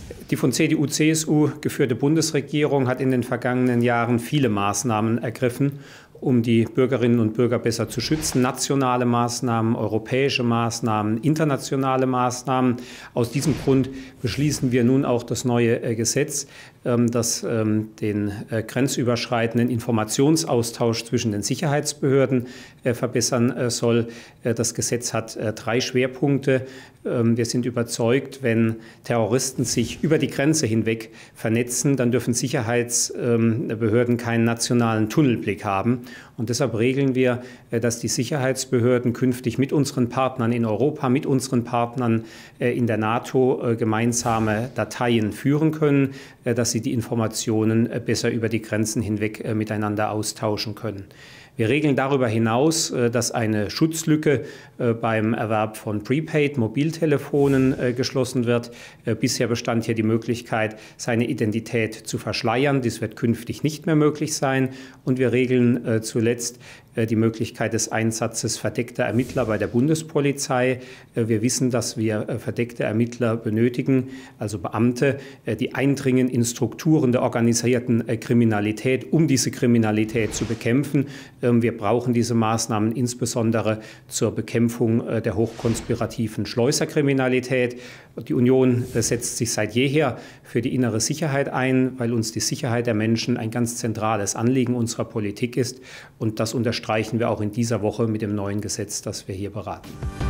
Die von CDU, CSU geführte Bundesregierung hat in den vergangenen Jahren viele Maßnahmen ergriffen, um die Bürgerinnen und Bürger besser zu schützen. Nationale Maßnahmen, europäische Maßnahmen, internationale Maßnahmen. Aus diesem Grund beschließen wir nun auch das neue Gesetz, das den grenzüberschreitenden Informationsaustausch zwischen den Sicherheitsbehörden verbessern soll. Das Gesetz hat 3 Schwerpunkte. Wir sind überzeugt, wenn Terroristen sich über die Grenze hinweg vernetzen, dann dürfen Sicherheitsbehörden keinen nationalen Tunnelblick haben. Und deshalb regeln wir, dass die Sicherheitsbehörden künftig mit unseren Partnern in Europa, mit unseren Partnern in der NATO gemeinsame Dateien führen können, dass sie die Informationen besser über die Grenzen hinweg miteinander austauschen können. Wir regeln darüber hinaus, dass eine Schutzlücke beim Erwerb von Prepaid-Mobiltelefonen geschlossen wird. Bisher bestand hier die Möglichkeit, seine Identität zu verschleiern. Dies wird künftig nicht mehr möglich sein. Und wir regeln zuletzt die Möglichkeit des Einsatzes verdeckter Ermittler bei der Bundespolizei. Wir wissen, dass wir verdeckte Ermittler benötigen, also Beamte, die eindringen in Strukturen der organisierten Kriminalität, um diese Kriminalität zu bekämpfen. Wir brauchen diese Maßnahmen insbesondere zur Bekämpfung der hochkonspirativen Schleuserkriminalität. Die Union setzt sich seit jeher für die innere Sicherheit ein, weil uns die Sicherheit der Menschen ein ganz zentrales Anliegen unserer Politik ist. Und das unterstreichen wir auch in dieser Woche mit dem neuen Gesetz, das wir hier beraten.